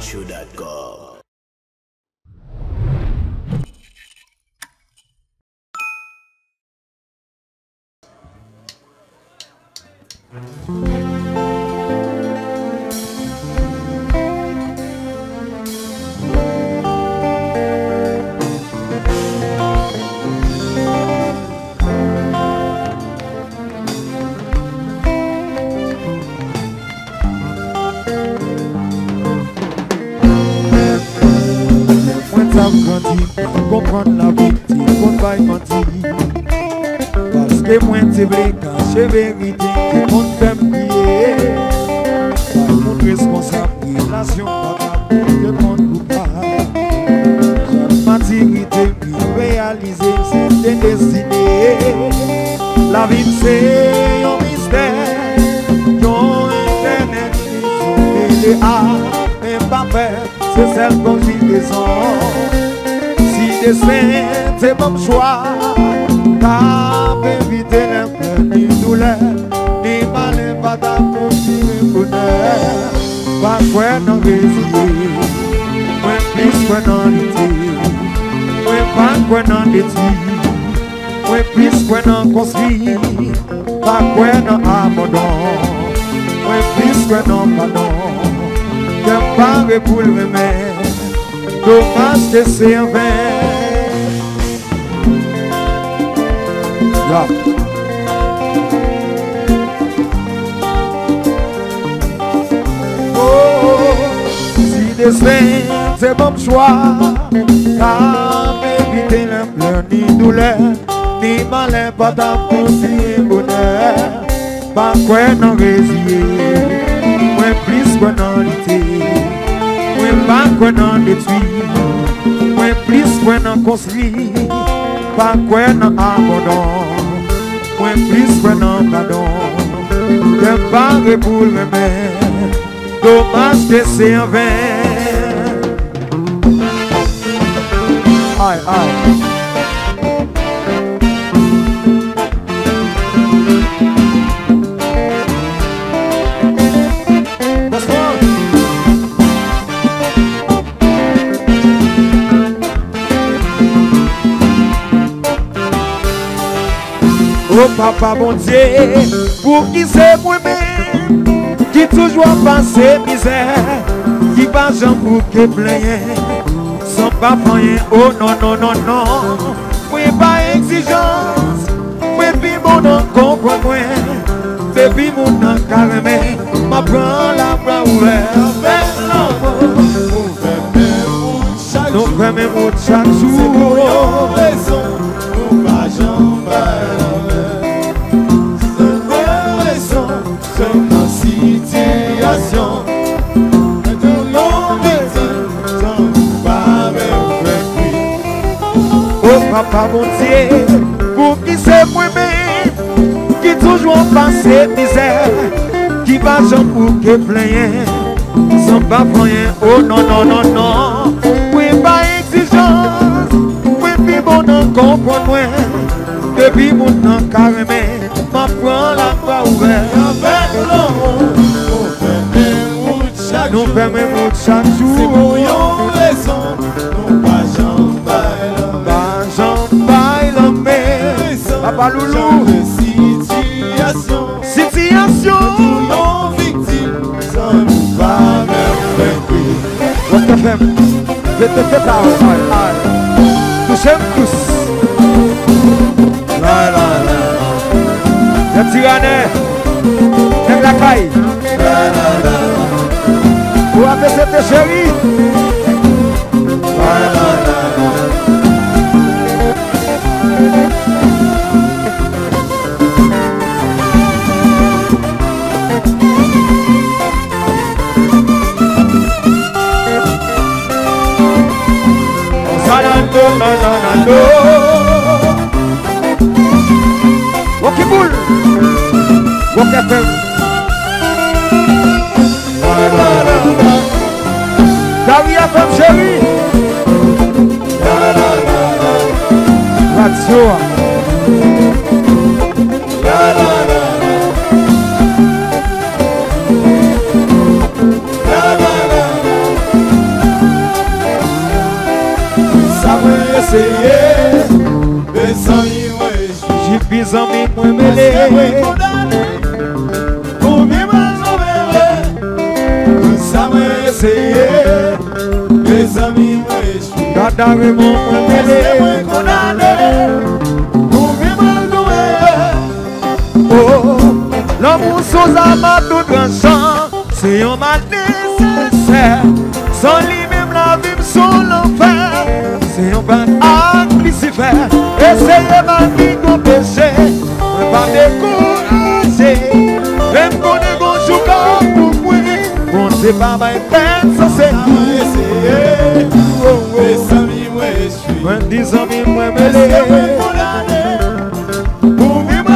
NigerShow.com. Comprendre la vérité, qu'on va y mentir. Parce que moi, c'est vrai, quand j'ai vérité, que mon fait prier. Pas mon responsable, relation, pas que mon coupable. J'ai maturité, puis réaliser, c'était destiné. La vie, c'est un mystère, yon internet, et les arts, mais pas faire, c'est celle qu'on vit des ans. C'est mon choix, t'as évité les pleurs, ni douleur, ni malin, pas ta continuer bonheur. Pas quoi non résister, moi plus quoi non lutter, moi pas quoi non détruire, moi plus quoi non construire, pas quoi non abandon, moi plus quoi non pardon, que pas pour le remède, dommage que c'est un vain. Yeah. Oh, si destin c'est mon choix, t'as évité les pleurs ni douleur, ni malin pas ta poursuivre bonheur. Pas quoi non résilier, moins plus quoi non lutter, moins pas quoi non détruire, moins plus quoi non construire. Pas quoi non abandon, moins plus quoi non pardon, que pas pour le remède, dommage que c'est un vain. Aïe, aïe. Oh papa bon Dieu, pour qui c'est moi-même, qui toujours passe misère, qui va jamais pour que plaire, sans pas rien, oh non, non, non, non, moi pas exigence, moi puis mon nom comprend moi, depuis mon nom carrément, ma prend la bras ouvert, nous fermons chaque jour, c'est raison, nous pas jamais. Oh papa mon Dieu, pour qui c'est moi-même, qui toujours passe misère, qui va jamais pour que plaire, sans pas rien, oh non, non, non, non, oui pas exigence, oui puis mon nom comprend moi, depuis mon nom carrément, ma prend la voie ouverte, nous fermons chaque jour, c'est pour une raison, nous pas jamais bailler, papa loulou, situation, non victime, sans nous pas me what the femme, je te fais ta touchez tous, la la la, le tyranné, lève la caille, la la la. Vous avez cette chérie. Walkie Bull, Walk FM. Dari FM chérie. Radio. Des amis moi mêlés. Pour vivre ça m'a essayé. Des amis moi échoué. Dada Raymond moi mêlé. Pour vivre oh, l'amour sans amas tout tranchant, c'est un mal nécessaire. Sans lui même la vie sans l'enfer, c'est un pan à Lucifer. Essayez ma vie qu'on péché, ne pas décourager. Même qu'on est bon jour pour moi, on ne sait pas ma peine, ça c'est essayé. Des amis moi échoué. Des amis moi mêlés. Pour vivre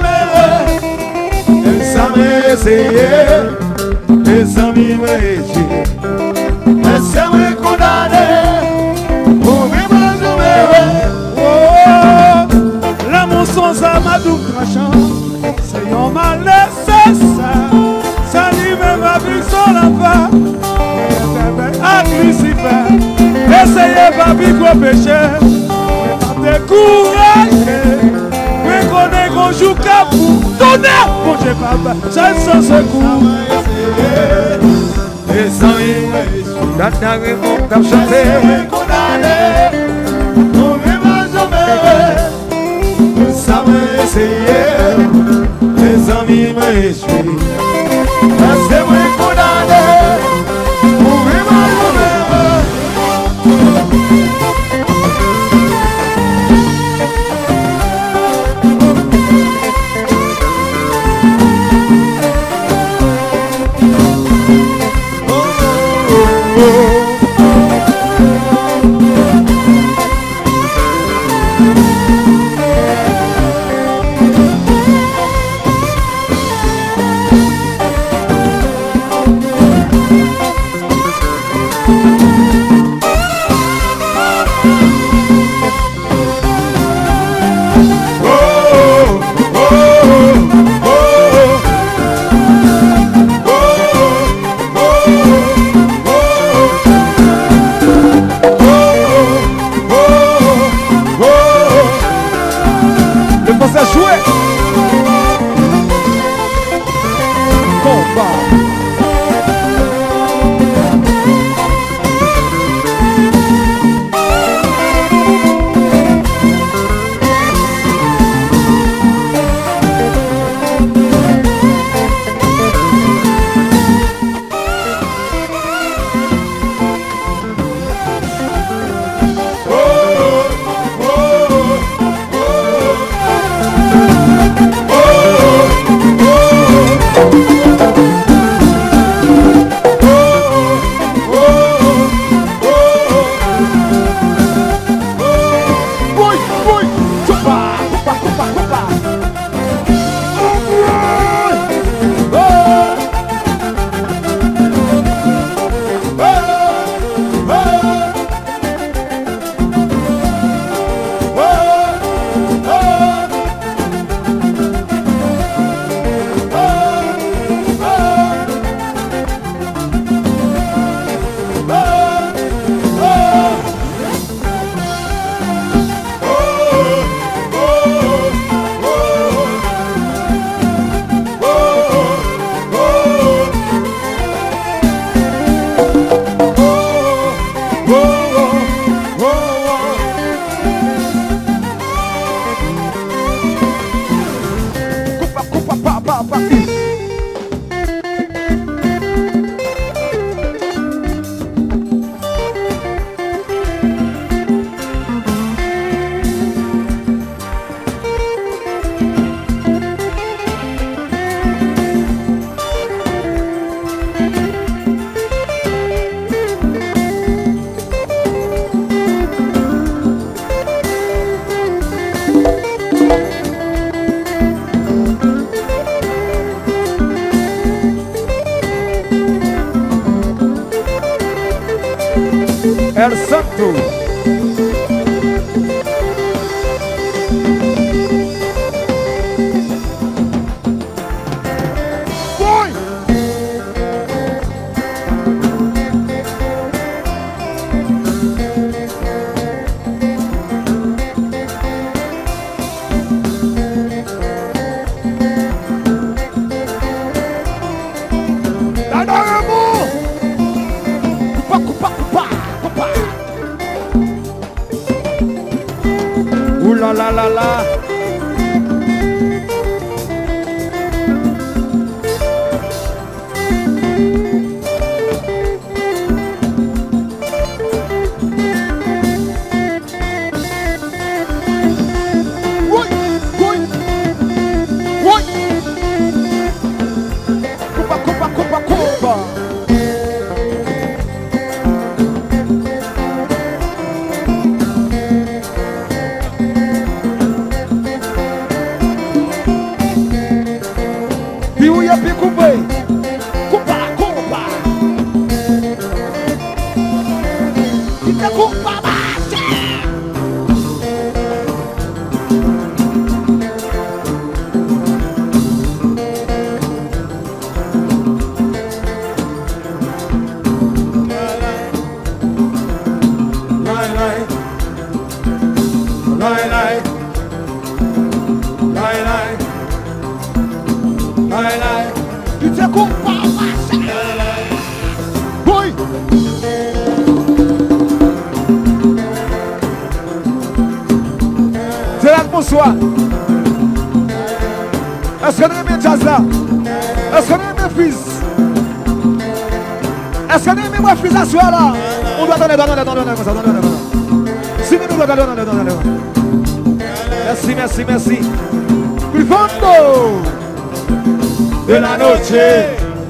ça m'a essayé. Des amis moi échoué. Est-ce que vous condamnez pour vivre l'amour sans amadou crachant, c'est un mal nécessaire. Ça lui même ma vie sans l'enfer. À Lucifer, essayez pas de gros péché. Découragez. Oui, qu'on est qu'on joue qu'à vous. Donnez, bon Dieu, papa, j'ai sans secours. Des amis, Dada Raymond t'a chanté. Ça m'a essayé. Les amis m'ont échoué. C'est moi condamné. Pour vivre El Santo. la la la. Bonsoir. Est-ce qu'on aime jazz là? Est-ce qu'on aime fils? Est-ce qu'on aime moi fils à soir là? On doit donner. Si nous doit donner. Merci. Plus fondo de la noche.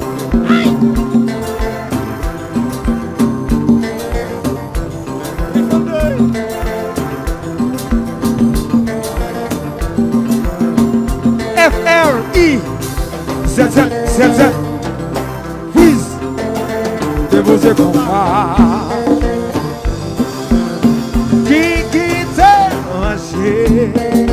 F-R-I Zelzel Freeze Déposé comme qui t'est rangé.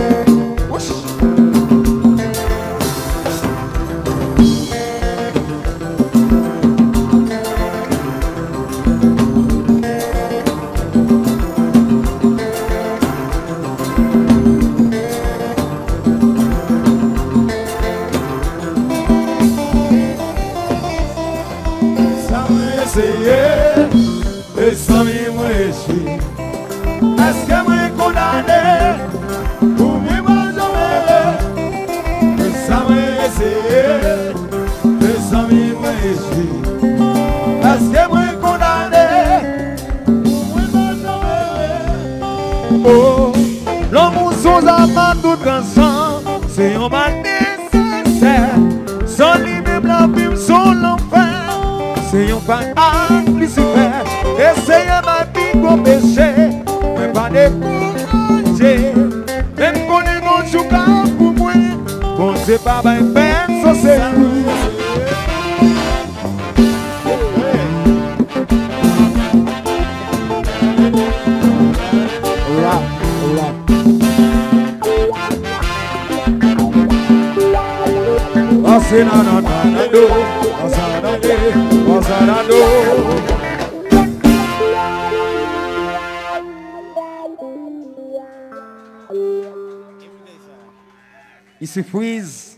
Et sans moi est-ce que moi condamné pour moi jamais ça m'a essayé et sans moi est-ce que moi condamné pour moi jamais. Oh, l'amour sans amant tout ensemble, c'est un mal nécessaire. Sans lui-même la Bible, sans l'enfer, c'est un pas à Lucifer. Essayez ma vie pour pécher, mais pas décourager. Même qu'on est dans le chouka pour moi, bon c'est pas ma peine, ça c'est nous. Il se freeze.